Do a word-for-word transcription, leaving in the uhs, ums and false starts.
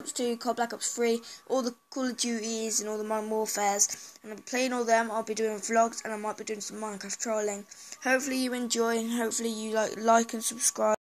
Ops two, C O D Black Ops three, all the Call of Duties and all the Modern Warfares, and I'll be playing all them. I'll be doing vlogs, and I might be doing some Minecraft trolling. Hopefully you enjoy, and hopefully you like, like and subscribe.